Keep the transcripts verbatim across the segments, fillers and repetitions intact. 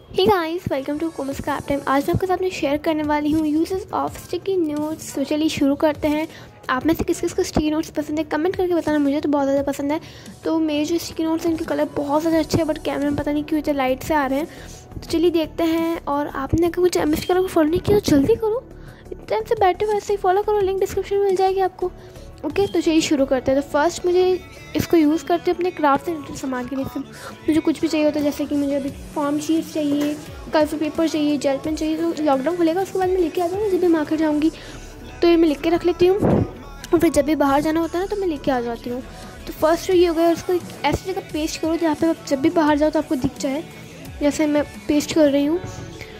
Hey guys, welcome to Komas craft time. आज मैं आपके साथ में शेयर करने वाली हूँ यूजेस ऑफ स्टिकी नोट्स। तो चलिए शुरू करते हैं। आप में से किस किस को स्टिकी नोट्स पसंद है कमेंट करके बताना। मुझे तो बहुत ज़्यादा पसंद है। तो मेरे जो स्टिकी नोट्स हैं इनके कलर बहुत ज़्यादा अच्छे हैं, बट कैमरे में पता नहीं क्यों इतने लाइट से आ रहे हैं। तो चलिए देखते हैं। और आपने अगर मुझे एम एस कलर को फॉलो नहीं किया तो जल्दी करो, इतने टाइम से बैठे वैसे ही फॉलो करो, लिंक डिस्क्रिप्शन में मिल जाएगी आपको। ओके okay, तो चलिए शुरू करते हैं। तो फर्स्ट मुझे इसको यूज़ करते हैं अपने क्राफ्ट से रिलेटेड सामान के लिए। मुझे कुछ भी चाहिए होता है, जैसे कि मुझे अभी फॉर्म शीट्स चाहिए, कलर पेपर चाहिए, जेल पेन चाहिए। तो लॉकडाउन खुलेगा उसके बाद मैं लेके आ जाऊँगी। जब भी मार्केट जाऊँगी तो ये मैं लिख के रख लेती हूँ, और फिर जब भी बाहर जाना होता है ना तो मैं लेके आ जाती हूँ। तो फर्स्ट ये हो गया, उसको ऐसी जगह पेस्ट करो जहाँ पे आप जब भी बाहर जाओ तो आपको दिख जाए, जैसे मैं पेस्ट कर रही हूँ।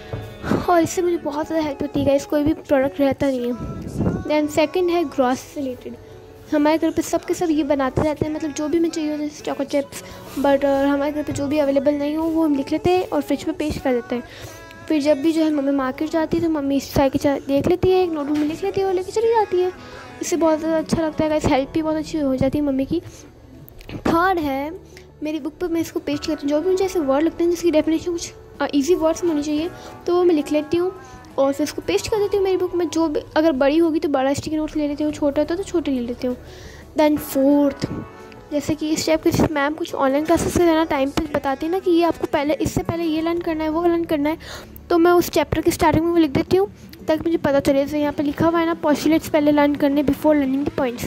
और इससे मुझे बहुत ज़्यादा हेल्प होती है, कोई भी प्रोडक्ट रहता नहीं है। दैन सेकंड है ग्रॉस से रिलेटेड। हमारे घर पे सब के सब ये बनाते रहते हैं, मतलब जो भी मैं चाहिए होता है, जैसे चॉको चिप्स, बटर, हमारे घर पे जो भी अवेलेबल नहीं हो वो हम लिख लेते हैं और फ्रिज में पेस्ट कर देते हैं। फिर जब भी जो है मम्मी मार्केट जाती है तो मम्मी इस साइकिल देख लेती है, एक नोटबुक में लिख लेती है और लेके चली जाती है। इससे बहुत ज़्यादा अच्छा लगता है, हेल्प भी बहुत अच्छी हो जाती है मम्मी की। थर्ड है मेरी बुक पर मैं इसको पेस्ट करती हूँ। जो भी मुझे ऐसे वर्ड लगते हैं जिसकी डेफिनेशन कुछ ईजी वर्ड्स में होनी चाहिए तो वो मैं लिख लेती हूँ और फिर इसको पेस्ट कर देती हूँ मेरी बुक में। जो भी अगर बड़ी होगी तो बड़ा स्टिकी नोट्स ले लेती हूँ, छोटा होता है तो छोटे ले लेती हूँ। दैन फोर्थ, जैसे कि इस टाइप के मैम कुछ ऑनलाइन क्लासेस के देना टाइम पे बताती है ना कि ये आपको पहले इससे पहले ये लर्न करना है, वो लर्न करना है, तो मैं उस चैप्टर की स्टार्टिंग में वो लिख देती हूँ ताकि मुझे पता चले। जैसे यहाँ पे लिखा हुआ है ना, पोस्टुलेट्स पहले लर्न करने बिफोर लर्निंग द पॉइंट्स।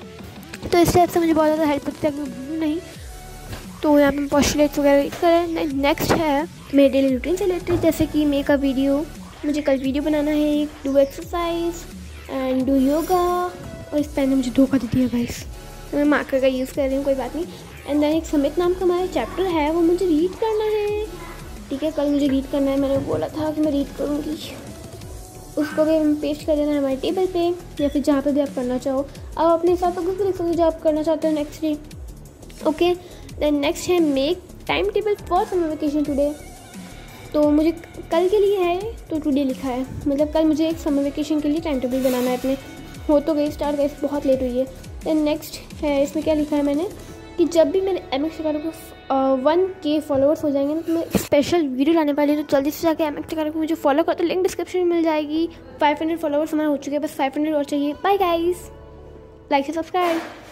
तो इस टाइप से मुझे बहुत ज़्यादा हेल्प होती है कि नहीं, तो यहाँ पे पोस्टुलेट्स वगैरह करें। नेक्स्ट है मेरे डेली रूटीन से रिलेटेड, जैसे कि मेक अ वीडियो, मुझे कल वीडियो बनाना है, do exercise and do yoga. और इस पेन ने मुझे धोखा दे दिया गाइस, तो मैं मार्कर का यूज़ कर रही हूँ, कोई बात नहीं। एंड देन एक समित नाम का हमारा चैप्टर है, वो मुझे रीड करना है। ठीक है, कल मुझे रीड करना है, मैंने बोला था कि मैं रीड करूँगी। उसको भी हम पेस्ट कर देना है हमारे टेबल पे या फिर जहाँ पे भी आप करना चाहो। आप अपने हिसाब से कुछ भी लिख सकते हो जो आप करना चाहते हो next day. Okay, then next है make time table for summer vacation today. तो मुझे कल के लिए है तो टुडे लिखा है, मतलब कल मुझे एक समर वेकेशन के लिए टाइम टेबल बनाना है अपने। हो तो गई स्टार्ट, गई बहुत लेट हुई है। देन नेक्स्ट है, इसमें क्या लिखा है मैंने कि जब भी मैंने एम एक्स टिकारो को वन के फॉलोअर्स हो जाएंगे ना तो मैं स्पेशल वीडियो लाने वाली हूँ। तो जल्दी से जाकर एम एक्स टिकारो को मुझे फॉलो कर, तो लिंक डिस्क्रिप्शन में मिल जाएगी। फाइव हंड्रेड फॉलोअर्स हमारे हो चुके हैं, बस फाइव हंड्रेड और चाहिए। बाय गाइस, लाइक से सब्सक्राइब।